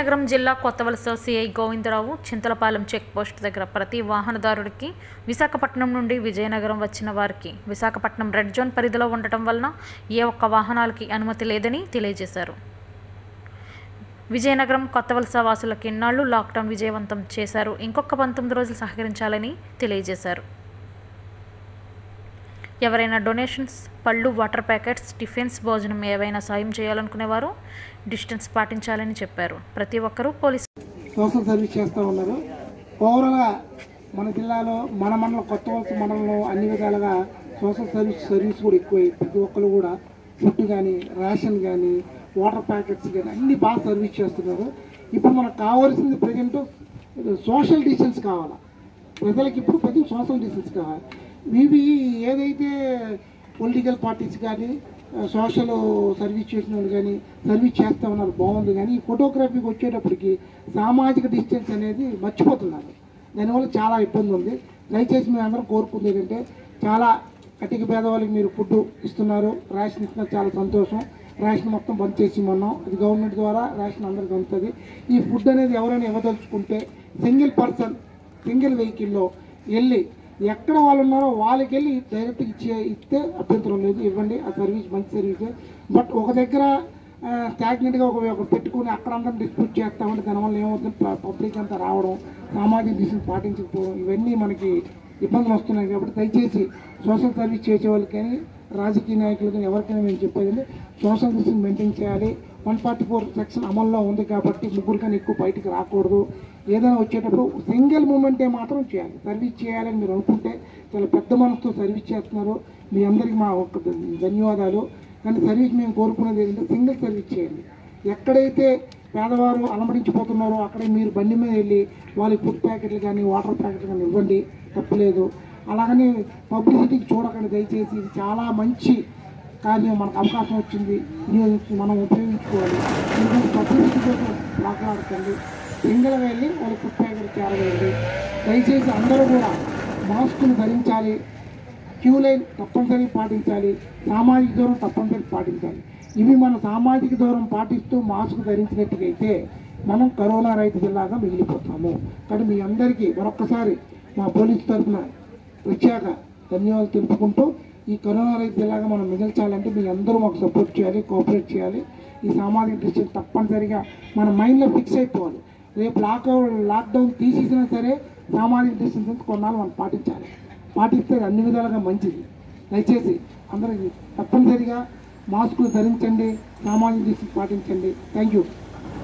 విజయనగరం జిల్లా Kothavalasa CI Govindarao Chintalapalem checkpost దగ్గర ప్రతి వాహనదారుడికి విశాఖపట్నం నుండి విజయనగరం వచ్చిన వారికి విశాఖపట్నం రెడ్ జోన్ పరిధిలో ఉండటం వలన ఏ ఒక్క వాహనాలకి అనుమతి లేదని తెలియజేశారు. విజయనగరం కొత్తవలస వాసులకి ఇన్నాళ్లు లాక్డౌన్ విజయవంతం చేశారు. ఇంకొక 19 రోజులు సహకరించాలని తెలియజేశారు. ఎవరైనా డొనేషన్స్, పళ్ళు, వాటర్ ప్యాకెట్స్, టిఫిన్స్, భోజనం ఏవైనా సాయం చేయాలనుకునేవారు డిస్టెన్స్ పాటించాలని చెప్పారు. ప్రతి ఒక్కరూ పోలీసు సోషల్ సర్వీస్ చేస్తూ ఉన్నారు. ఓవరాల్గా మన జిల్లాలో మన మండలం కొత్తవలస మండలంలో అన్ని విధాలుగా సోషల్ సర్వీస్ కూడా ఎక్కువ. ప్రతి ఒక్కరు కూడా ఫుడ్ కానీ, రేషన్ కానీ, వాటర్ ప్యాకెట్స్ కానీ అన్నీ బాగా సర్వీస్ చేస్తున్నారు. ఇప్పుడు మనకు కావాల్సింది ప్రజెంట్ సోషల్ డిస్టెన్స్ కావాలి. ప్రజలకి ఇప్పుడు ప్రతి సోషల్ డిస్టెన్స్ కావాలి. ఇవి ఏదైతే పొలిటికల్ పార్టీస్ కానీ సోషల్ సర్వీస్ చేసిన వాళ్ళు కానీ సర్వీస్ చేస్తూ ఉన్నారు బాగుంది. కానీ ఈ ఫోటోగ్రఫీకి వచ్చేటప్పటికి సామాజిక డిస్టెన్స్ అనేది మర్చిపోతున్నారు. దానివల్ల చాలా ఇబ్బంది ఉంది. దయచేసి మేము అందరం కోరుకుంది ఏంటంటే, చాలా కటిక పేదవాళ్ళకి మీరు ఫుడ్ ఇస్తున్నారు, రేషన్ ఇస్తున్నారు, చాలా సంతోషం. రేషన్ మొత్తం బంద్ చేసి ఉన్నాం. అది గవర్నమెంట్ ద్వారా రేషన్ అందరికి అందుతుంది. ఈ ఫుడ్ అనేది ఎవరైనా ఇవ్వదలుచుకుంటే సింగిల్ పర్సన్ సింగిల్ వెహికల్లో వెళ్ళి ఎక్కడ వాళ్ళు ఉన్నారో వాళ్ళకి వెళ్ళి డైరెక్ట్గా ఇస్తే అభ్యంతరం లేదు, ఇవ్వండి. ఆ సర్వీస్ మంచి సర్వీసే. బట్ ఒక దగ్గర స్టాగ్నెంట్గా ఒక పెట్టుకుని అక్కడ అందరం డిస్ప్యూట్ చేస్తామంటే దానివల్ల ఏమవుతుంది, పబ్లిక్ అంతా రావడం, సామాజిక డిస్టెన్స్ పాటించకపోవడం, ఇవన్నీ మనకి ఇబ్బందులు వస్తున్నాయి. కాబట్టి దయచేసి సోషల్ సర్వీస్ చేసే వాళ్ళకి కానీ రాజకీయ నాయకులు కానీ ఎవరికైనా మేము చెప్పేది సోషల్ డిస్టెన్స్ మెయింటైన్ చేయాలి. 144 సెక్షన్ అమల్లో ఉంది కాబట్టి ముగ్గురు కానీ ఎక్కువ బయటికి రాకూడదు. ఏదైనా వచ్చేటప్పుడు సింగిల్ మూమెంటే మాత్రం చేయాలి. సర్వీస్ చేయాలని మీరు అనుకుంటే చాలా పెద్ద మనసుతో సర్వీస్ చేస్తున్నారు. మీ అందరికీ మా ఒక ధన్యవాదాలు. కానీ సర్వీస్ మేము కోరుకునేది ఏంటంటే సింగిల్ సర్వీస్ చేయండి. ఎక్కడైతే పేదవారు అలమడించిపోతున్నారో అక్కడే మీరు బండి మీద వెళ్ళి వాళ్ళకి ఫుడ్ ప్యాకెట్లు కానీ వాటర్ ప్యాకెట్లు కానీ ఇవ్వండి, తప్పలేదు. అలాగని పబ్లిసిటీకి చూడకండి దయచేసి. ఇది చాలా మంచి కార్యం, మనకు అవకాశం వచ్చింది, మనం ఉపయోగించుకోవాలి. పబ్లిసిటీ కోసం మాట్లాడకండి. సింగిల్ వెళ్ళి వాళ్ళ ఫుడ్ ప్యాకెట్ చేరవేయండి. దయచేసి అందరూ కూడా మాస్కులు ధరించాలి, క్యూ లైన్ తప్పనిసరి పాటించాలి, సామాజిక దూరం తప్పనిసరి పాటించాలి. ఇవి మన సామాజిక దూరం పాటిస్తూ మాస్క్ ధరించినట్టుగైతే మనం కరోనా రహిత జిల్లాగా మిగిలిపోతాము. కానీ మీ అందరికీ మరొక్కసారి మా పోలీసు తరఫున ప్రత్యేక ధన్యవాదాలు తెలుపుకుంటూ, ఈ కరోనా రహిత జిల్లాగా మనం మిగిల్చాలంటే మీ అందరూ మాకు సపోర్ట్ చేయాలి, కోఆపరేట్ చేయాలి. ఈ సామాజిక డిస్టెన్స్ తప్పనిసరిగా మన మైండ్లో ఫిక్స్ అయిపోవాలి. రేపు లాక్డౌన్ తీసేసినా సరే సామాజిక డిస్టెన్స్ కొన్నాళ్ళు మనం పాటించాలి. పాటిస్తే అన్ని విధాలుగా మంచిది. దయచేసి అందరికీ తప్పనిసరిగా మాస్కులు ధరించండి, సామాజిక డిస్టెన్స్ పాటించండి. Thank you.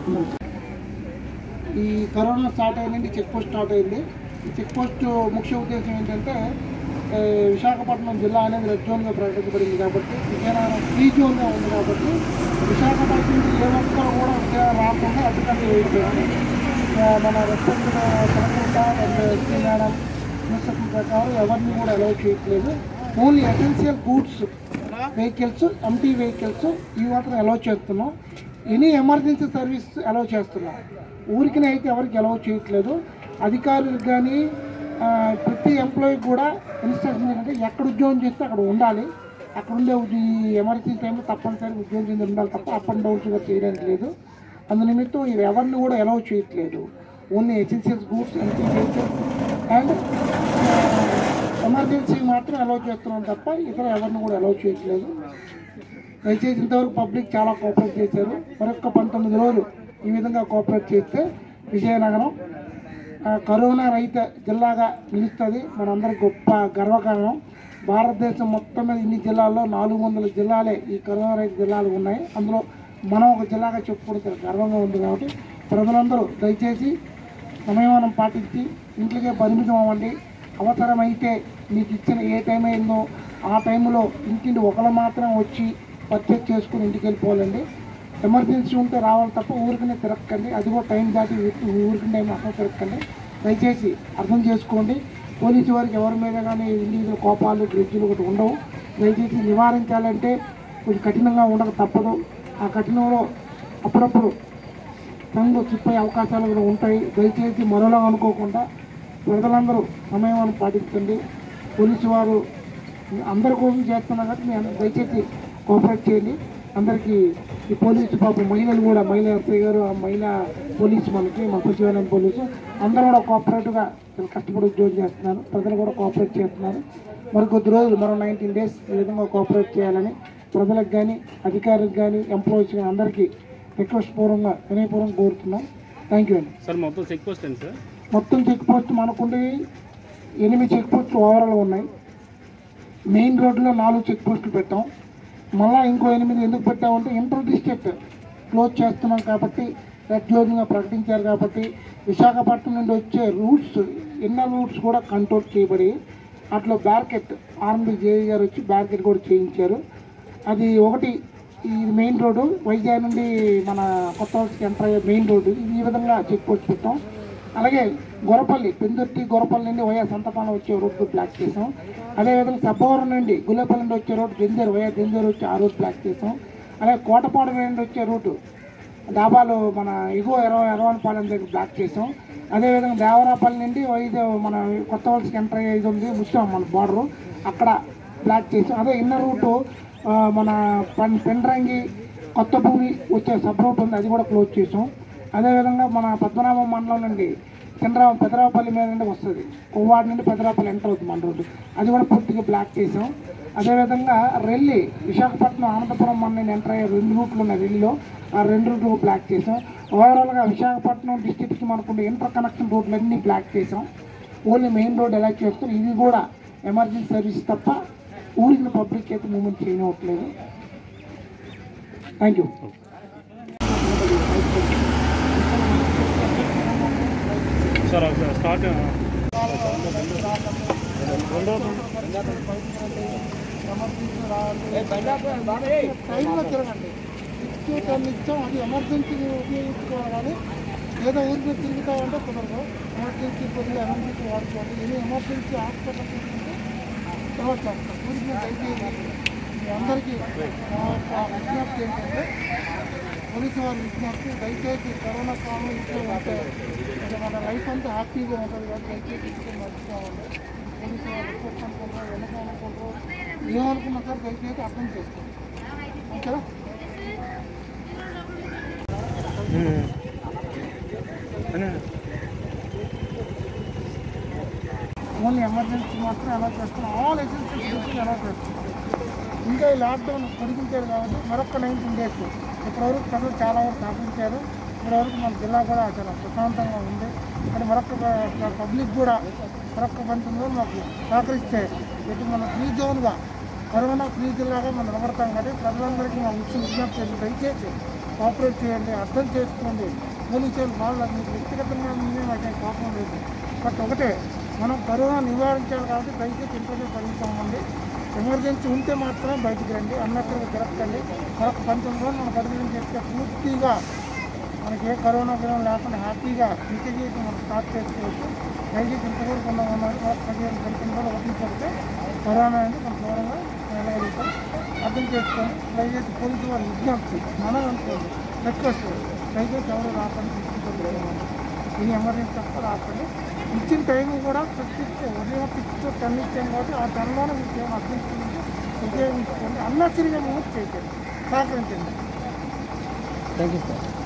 ఈ కరోనా స్టార్ట్ అయిందండి, చెక్ పోస్ట్ స్టార్ట్ అయింది. ఈ చెక్ పోస్ట్ ముఖ్య ఉద్దేశం ఏంటంటే, విశాఖపట్నం జిల్లా అనేది రెడ్ జోన్గా ప్రకటించబడింది కాబట్టి, విజయనగరం ఫ్రీ జోన్గా ఉంది కాబట్టి విశాఖపట్నం నుంచి ఏ ఒక్కరు కూడా విజయనగరం రాకుండా అడ్డుకట్టు వేయించారు. మన respect collector and SP madam instruction ప్రకారం ఎవరిని కూడా అలౌ చేయట్లేదు. Only essential goods vehicles, empty vehicles ఇవి మాత్రం అలౌ చేస్తున్నాం. ఎనీ ఎమర్జెన్సీ సర్వీస్ అలౌ చేస్తున్నాం. ఊరికినే అయితే ఎవరికి అలౌ చేయట్లేదు. అధికారులకు కానీ ప్రతి ఎంప్లాయీకి కూడా ఇన్స్ట్రక్షన్ ఏంటంటే, ఎక్కడ ఉద్యోగం చేస్తే అక్కడ ఉండాలి. అక్కడ ఉండే ఈ ఎమర్జెన్సీ టైంలో తప్పనిసరి ఉద్యోగం చేసి ఉండాలి తప్ప అప్ అండ్ డౌన్స్ కూడా చేయడానికి లేదు. అందు నిమిత్తం ఇవి ఎవరిని కూడా అలౌ చేయట్లేదు. Only essentials goods, empty vehicles and emergency మాత్రం అలౌ చేస్తున్నాం తప్ప ఇతర ఎవరిని కూడా అలౌ చేయట్లేదు. దయచేసి ఇంతవరకు పబ్లిక్ చాలా కోఆపరేట్ చేశారు. మరొక 19 రోజులు ఈ విధంగా కోఆపరేట్ చేస్తే విజయనగరం కరోనా రహిత జిల్లాగా నిలుస్తుంది. మనందరికి గొప్ప గర్వకారణం. భారతదేశం మొత్తం మీద ఇన్ని జిల్లాల్లో 400 జిల్లాలే ఈ కరోనా రహిత జిల్లాలు ఉన్నాయి. అందులో మనం ఒక జిల్లాగా చెప్పుకుంటే గర్వంగా ఉంది. కాబట్టి ప్రజలందరూ దయచేసి సంయమనం పాటించి ఇంట్లోకే పరిమితం అవ్వండి. అవసరమైతే మీకు ఇచ్చిన ఏ టైం అయిందో ఆ టైంలో ఇంటింటి ఒకరు మాత్రం వచ్చి పర్చేజ్ చేసుకుని ఇంటికి వెళ్ళిపోవాలండి. ఎమర్జెన్సీ ఉంటే రావాలి తప్ప ఊరికనే తిరగకండి. అది కూడా టైం దాటి ఊరికి టైం అసలు తిరగకండి. దయచేసి అర్థం చేసుకోండి. పోలీసు వారికి ఎవరి మీద కానీ ఇండివిజువల్ కోపాలు, గ్రెడ్జులు ఒకటి ఉండవు. దయచేసి నివారించాలంటే కొంచెం కఠినంగా ఉండక తప్పదు. ఆ కఠినంలో అప్పుడప్పుడు తంగు చిప్పే అవకాశాలు కూడా ఉంటాయి. దయచేసి మరోలా అనుకోకుండా ప్రజలందరూ సమయాన్ని పాటించండి. పోలీసు వారు అందరి కోసం చేస్తున్నారు కాబట్టి మీ దయచేసి కోఆపరేట్ చేయండి. అందరికీ ఈ పోలీసు పాపం మహిళలు కూడా, మహిళా ఎస్ఐ గారు, ఆ మహిళా పోలీసు మనకి మన సచివాలయం పోలీసు అందరూ కూడా కోఆపరేటివ్గా కష్టపడి ఉద్యోగం చేస్తున్నారు. ప్రజలు కూడా కోఆపరేట్ చేస్తున్నారు. మరికొద్ది రోజులు, మరో 19 days ఈ విధంగా కోఆపరేట్ చేయాలని ప్రజలకు కానీ, అధికారులకు కానీ, ఎంప్లాయీస్ కానీ అందరికీ రిక్వెస్ట్ పూర్వంగా, వినయపూర్వకంగా కోరుతున్నాం. థ్యాంక్ యూ అండి. సార్ మొత్తం చెక్ పోస్ట్ అండి సార్? మొత్తం చెక్ పోస్ట్ మనకుండి 8 చెక్ పోస్టులు ఓవరాల్ ఉన్నాయి. మెయిన్ రోడ్లో 4 చెక్ పోస్టులు పెట్టాం. మళ్ళీ ఇంకో 8 ఎందుకు పెట్టామంటే ఇంటర్ డిస్ట్రిక్ట్ క్లోజ్ చేస్తున్నాం కాబట్టి, రెడ్ క్లోజింగ్గా ప్రకటించారు కాబట్టి విశాఖపట్నం నుండి వచ్చే రూట్స్, ఇన్నర్ రూట్స్ కూడా కంట్రోల్ చేయబడి అట్లా బ్యారికెట్ ఆర్మీ జేఈ గారు వచ్చి బ్యారికెట్ కూడా చేయించారు. అది ఒకటి. ఈ మెయిన్ రోడ్డు వైజాగ్ నుండి మన కొత్త వలసకి ఎంటర్ అయ్యే మెయిన్ రోడ్డు ఈ విధంగా చెక్ పోస్ట్ పెట్టాం. అలాగే గొరపల్లి, పెందుర్తి గొరపల్లి నుండి వయా సంతపాలెం వచ్చే రోడ్డు బ్లాక్ చేసాం. అదేవిధంగా సబ్బవరం నుండి గులేపల్లి నుండి వచ్చే రోడ్డు జంజేరు, వయా జంజేరు వచ్చి ఆ రోడ్ బ్లాక్ చేసాం. అలాగే కోటపాడు నుండి వచ్చే రూటు డాబాలు మన ఎరవానపాలెం దగ్గర బ్లాక్ చేసాం. అదేవిధంగా దేవరాపల్లి నుండి మన కొత్త వలసకి ఎంటర్ అయ్యే ఇది ఉంది ముస్లిం మన బార్డరు, అక్కడ బ్లాక్ చేసాం. అదే ఇన్నర్ రూటు మన పెండ్రంగి కొత్త భూమి వచ్చే సబ్ రూట్ ఉంది, అది కూడా క్లోజ్ చేసాం. అదేవిధంగా మన పద్మనాభం మండలం నుండి పెదరాపల్లి మీద నుండి వస్తుంది, కొవ్వాడి నుండి పెదరాపల్లి ఎంటర్ అవుతుంది మన రోడ్డు, అది కూడా పూర్తిగా బ్లాక్ చేసాం. అదేవిధంగా రెల్లి, విశాఖపట్నం అనంతపురం మండలం ఎంటర్ అయ్యే 2 రూట్లు ఉన్నాయి రెల్లిలో, ఆ 2 రూట్లు బ్లాక్ చేసాం. ఓవరాల్గా విశాఖపట్నం డిస్టిక్కి మనకు ఇంటర్ కనెక్షన్ రోడ్లన్నీ బ్లాక్ చేసాం. ఓన్లీ మెయిన్ రోడ్ ఎలా చేస్తాం, ఇది కూడా ఎమర్జెన్సీ సర్వీస్ తప్ప ఊరిని పబ్లిక్ అయితే మూవ్మెంట్ చేయనవట్లేదు. Thank you. సార్ స్టార్ట్ టైంలో తిరగండి. టైం ఇచ్చాం, అది ఎమర్జెన్సీ ఉపయోగించుకోవాలి. ఏదో ఊరి మీద తిరుగుతామంటే కుదరదు. ఎమర్జెన్సీ కొద్దిగా ఎమర్జెన్సీ వాడుకోవాలి. ఏదో ఎమర్జెన్సీ హాస్పిటల్ తీసుకుంటే తర్వాత చేస్తాం. ఊరి మీద దయచేసి మీ అందరికీ విజ్ఞప్తి ఏంటంటే, పోలీసు వారి విజ్ఞప్తి, దయచేసి కరోనా కాలం ఇంట్లో ఉంటే మన లైఫ్ అంతా హ్యాపీగా ఉంటుంది కాబట్టి దయచేసి ఇంట్లో మర్చిపోవాలి. పోలీసు వారు రిపోర్ట్ అనుకుంటారు, వెనకాలనుకుంటారు, ఏమనుకున్నా సార్ దయచేసి అర్థం చేసుకోండి. ఓకేనా? ఓన్లీ ఎమర్జెన్సీ మాత్రం ఎలా చేస్తున్నాం, ఆల్ ఎసెన్షియల్స్ ఎలా చేస్తున్నాం. ఇంకా ఈ లాక్డౌన్ పొడిగించారు కాబట్టి మరొక 19 days ఇప్పటివరకు ప్రజలు చాలా వరకు సహకరించారు. ఇప్పటివరకు మన జిల్లా కూడా చాలా ప్రశాంతంగా ఉంది. కానీ మరొక పబ్లిక్ కూడా మరొక 19 రోజులు మాకు సహకరిస్తే ఇటు మన ఫ్రీ జోన్గా, కరోనా ఫ్రీ జిల్లాగా మనం నిలబడతాం. కాబట్టి ప్రజలందరికీ మా విజ్ఞప్తి దయచేసి కోఆపరేట్ చేయండి, అర్థం చేసుకోండి. పోలీసులు వాళ్ళు మీకు వ్యక్తిగతంగా మీదే మాకేం కోపం లేదు. బట్ ఒకటే, మనం కరోనా నివారించాలి కాబట్టి దయచేసి ఇంట్లోనే పరిగెత్తామండి. ఎమర్జెన్సీ ఉంటే మాత్రమే బయటికి రండి, అన్నట్టుగా తిరగండి. మరొక 19 రోజులు మనం పరిగణన చేస్తే పూర్తిగా మనకి ఏ కరోనా గిరం లేకుండా హ్యాపీగా నిత్య జీవితం మనం స్టార్ట్ చేసుకోవచ్చు. దయచేసి ఇంతవరకు ఉన్నారు 15-19 రోజులు వదిలిపెడితే కరోనా అనేది కొంత దూరంగా వెళ్ళగలుగుతాం. అర్థం చేసుకొని దయచేసి పోలీసు వారి విజ్ఞప్తి, మనం అనుకోండి రిక్వెస్ట్, దయచేసి ఎవరు రాకండి, తీసుకుంటారు. ఇది ఎమర్జెన్సీ తప్ప రాకండి. ఇచ్చిన టైం కూడా ప్రత్యేక ఉదయం 6 to 10 ఇచ్చాం కాబట్టి ఆ 10లోనే మీకు ఏమైనా అర్థించుకుంటే ఉపయోగించుకోండి. అన్నసరిగా మూవ్ చేయకండి, సహకరించండి. Thank you sir.